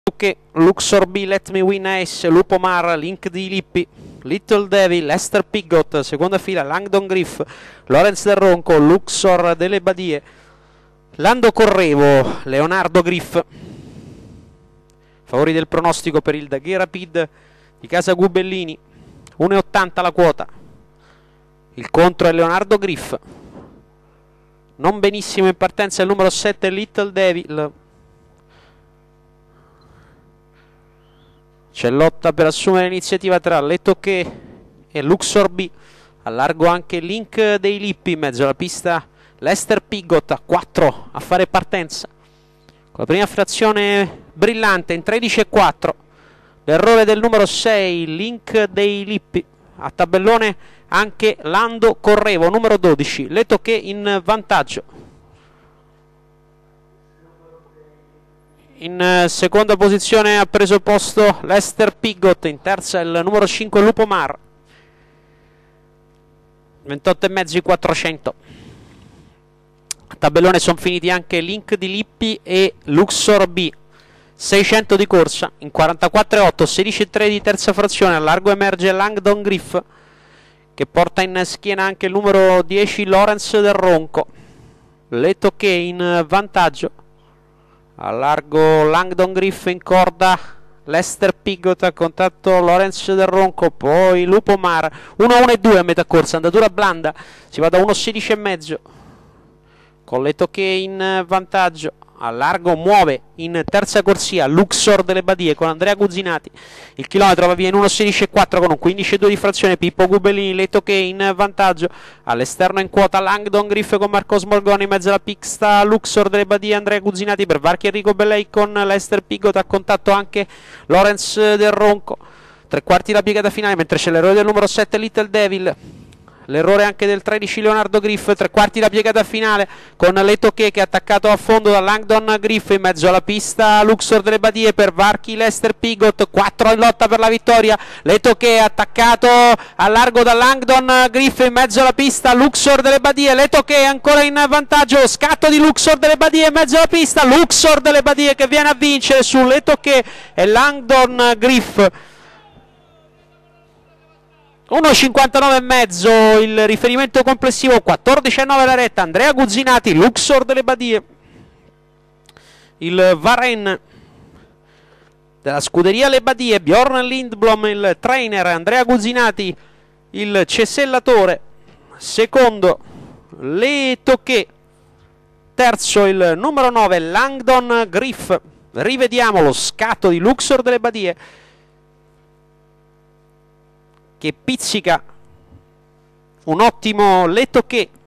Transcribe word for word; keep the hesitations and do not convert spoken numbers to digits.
Che Luxor B, Let Me Win Ace, Lupo Mar, Link di Lippi, Little Devil, Lester Pigott, seconda fila Langdon Griff, Lorenz del Ronco, Luxor delle Badie, Lando Correvo, Leonardo Griff. Favori del pronostico per il Daghe Rapid di casa Gubellini, uno e ottanta la quota. Il contro è Leonardo Griff. Non benissimo in partenza il numero sette Little Devil. C'è lotta per assumere l'iniziativa tra Letocché e Luxor B. A largo anche Link dei Lippi in mezzo alla pista. Lester Pigott a quattro a fare partenza. Con la prima frazione brillante in tredici e quattro. L'errore del numero sei Link dei Lippi. A tabellone anche Lando Correvo, numero dodici. Letocché in vantaggio. In seconda posizione ha preso posto Lester Pigott, in terza il numero cinque Lupo Mar, ventotto e mezzo i quattrocento. A tabellone sono finiti anche Link di Lippi e Luxor B, seicento di corsa in quarantaquattro e otto, sedici e tre di terza frazione. A largo emerge Langdon Griff, che porta in schiena anche il numero dieci Lorenz del Ronco. Letocché in vantaggio. A largo Langdon Griff, in corda Lester Pigott, a contatto Lorenz del Ronco, poi Lupo Mar, uno uno e due a metà corsa, andatura blanda, si va da uno sedici e mezzo, con Letocché in vantaggio. A largo muove in terza corsia Luxor delle Badie con Andrea Guzzinati, il chilometro va via in uno sedici e quattro con un quindici e due di frazione. Pippo Gubellini, Letocché in vantaggio. All'esterno in quota Langdon Griff con Marco Smorgoni, in mezzo alla pista Luxor delle Badie Andrea Guzzinati, per varchi Enrico Bellei con Lester Pigott, a contatto anche Lorenz del Ronco. Tre quarti la piegata finale, mentre c'è l'errore del numero sette Little Devil. L'errore anche del tredici Leonardo Griff, tre quarti la piegata finale con Letocché che è attaccato a fondo da Langdon Griff, in mezzo alla pista Luxor delle Badie, per varchi Lester Pigott, quattro in lotta per la vittoria. Letocché attaccato a largo da Langdon Griff, in mezzo alla pista Luxor delle Badie. Letocché ancora in vantaggio, scatto di Luxor delle Badie in mezzo alla pista, Luxor delle Badie che viene a vincere su Letocché e Langdon Griff. uno cinquantanove e mezzo il riferimento complessivo, quattordici e nove la retta. Andrea Guzzinati, Luxor delle Badie, il Varenne della scuderia Le Badie, Bjorn Lindblom il trainer, Andrea Guzzinati il cesellatore, secondo Letocché, terzo il numero nove Langdon Griff. Rivediamo lo scatto di Luxor delle Badie che pizzica un ottimo Letocché